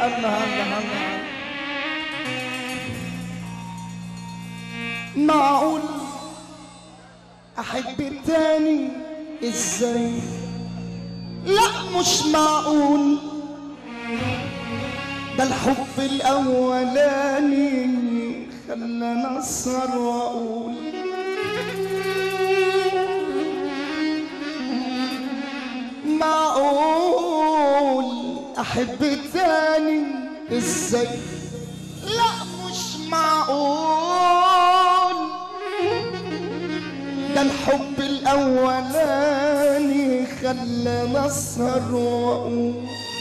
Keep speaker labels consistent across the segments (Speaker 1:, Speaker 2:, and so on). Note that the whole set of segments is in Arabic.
Speaker 1: معقول احب التاني ازاي؟ لا مش معقول، ده الحب الاولاني خلاني اسهر واقول معقول احب التاني ازاي؟ لا مش معقول، ده الحب الاولاني خلاني اسهر واقول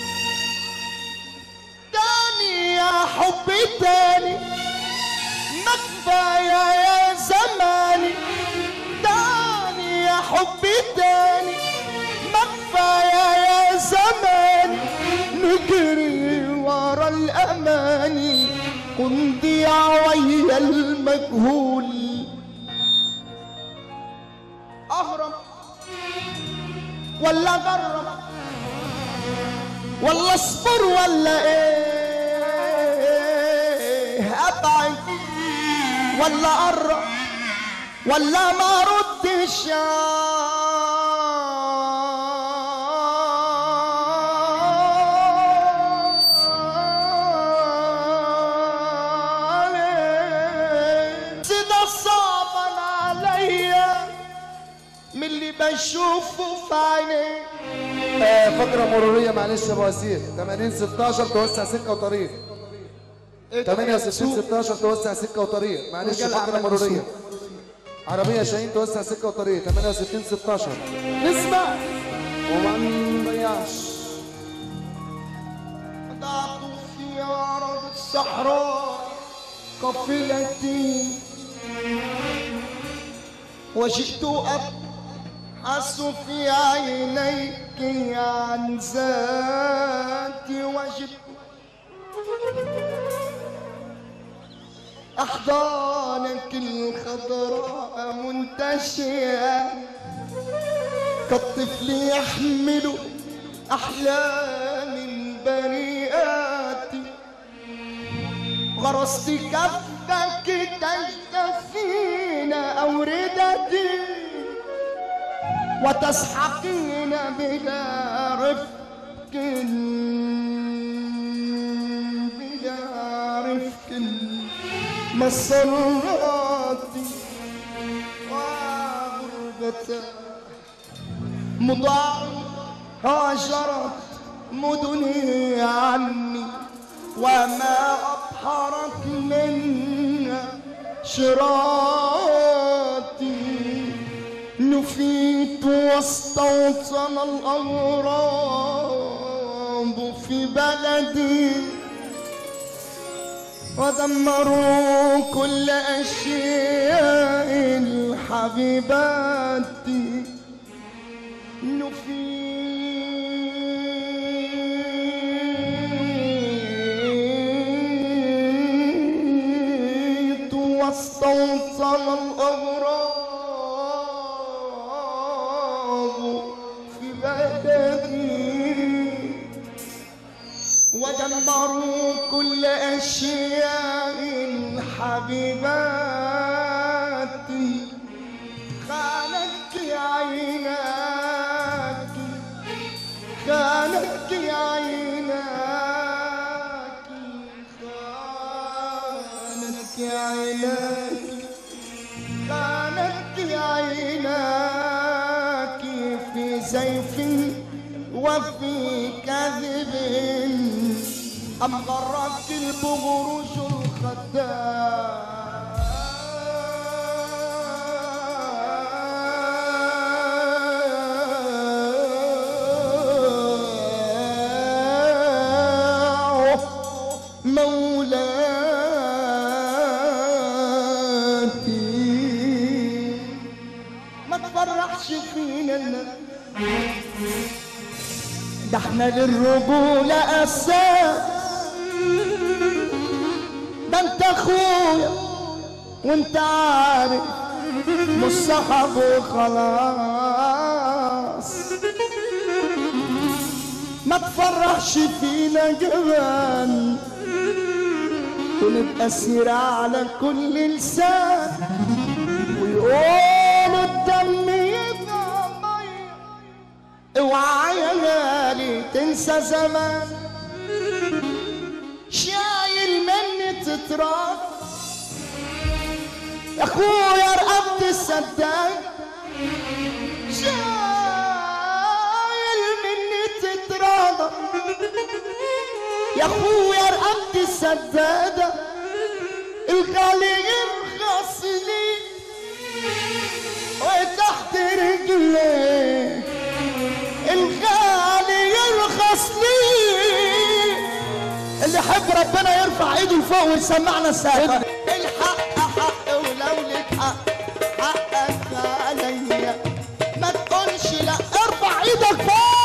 Speaker 1: تاني يا حب تاني، ما كفايه يا زماني، تاني يا حب تاني، ما كفايه يا زماني، نجري ورا الاماني ونضيع ويا المجهول. اهرب ولا اجرب ولا اصبر ولا ايه؟ ابعد ولا اقرب ولا ما ردش ده صعبا عليا من اللي بشوفه في عينيه.
Speaker 2: فقرة مرورية معلش يا ابو وزير. 80 16 توسع سكة وطريق. 68 16 توسع سكة وطريق. معلش فقرة مرورية. عربية شاهين توسع سكة وطريق. 68 16 نسمع وما نضيعش.
Speaker 1: ضعت في أرض الصحراء قافلتي وجئت أبحث في عينيك عن ذاتي، وجدت أحضانك الخضراء منتشية كالطفل يحمل أحلام البريئات، غرست كفك تجتثين أوردتي وتسحقين بلا رفق بلا رفق مسراتي وغربتي مضاع هاجرت مدني عني وما أبحرت منها شراتي، نفيت واستوطن الأغراب في بلدي ودمروا كل أشياء الحبيبات، نفيت واستوطن الأغراب في بلدي ودمروا كل أشياء الحبيبات، خانتك عيناك خانتك عيناك خانتك عيناك خانتك عيناك في زيف وفي كذب، أم غرك البغرج الخدام مولاتي؟ ما تفرحش فينا ده احنا للرجولة أساس، ده انت اخويا وانت عارف مش صاحب وخلاص، ما تفرحش فينا جبان ونبقى سيرة على كل لسان ويقولوا الدم يبقى مية. اوعى يا غالي تنسى زمان شايل مني تتراب يا اخويا رقبت السداد شايل مني تتراضى يا اخويا رقبت السدادة الغالي يرخص لي وتحت رجلي الغالي يرخص لي. اللي يحب ربنا يرفع ايده لفوق ويسمعنا الساعة. الحق حق ولو لك حق حقك عليا ما تقولش لا ارفع ايدك فوق.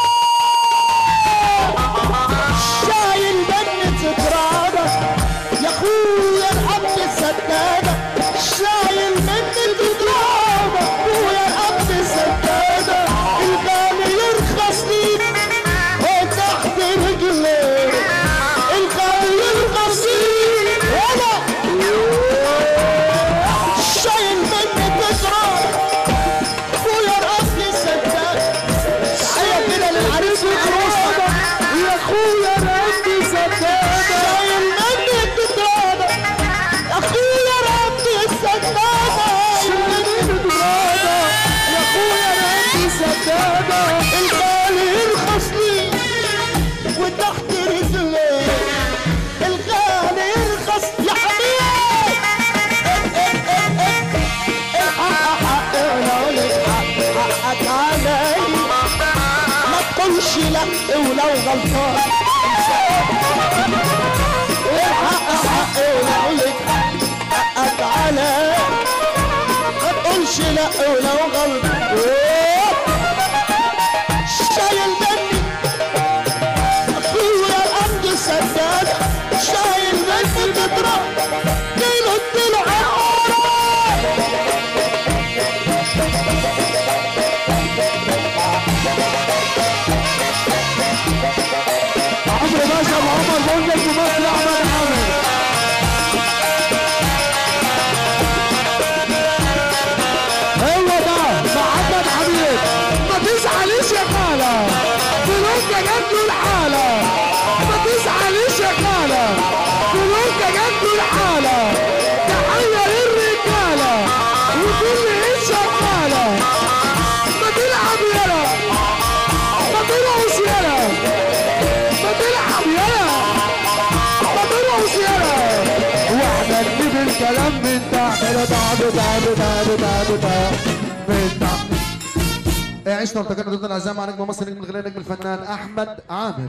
Speaker 1: شايل مني تترابك يا اخويا رقبت السدادة شايل مني تترابك اخويا رقبت السدادة الغالي يرخص لي وتحت رجلي الغالي يرخص لي ولا شايل مني تترابك اخويا رقبت السدادة. تحية كده للعريس والعروسة يا اخويا رقبت السدادة شايل مني تترابك يا اخويا رقبت السدادة شايل مني تترابك يا اخويا رقبت السدادة الغالي يرخص لي وتحت رجلي الغالي يرخص يا حبيبي. الحق حق ولو لك حق حقك علي ما تقولش لا ولو غلطان. الحق حق ولو لك حقك علي ما تقولش لا ولو غلطان. شايل مني اخويا الارض سدادة شايل مني تضرب كيلو الدلع عمرو باشا وعمر بنجل في مصر احمد حامد. هو ده محمد حبيب ما تزعليش يا خالة فلوكة جنده الحالة ما تزعليش يا خالة فلوكة جنده الحالة. تحية للرجالة وكل ايد شغالة ما تلعب يلا ما ترقص يلا ما تلعب يلا ما ترقص يلا واحنا نجيب الكلام من تحت من تحت. عشنا والتقينا ضد الاعزاء مع نجم مصر نجم الغناء نجم الفنان احمد عامر.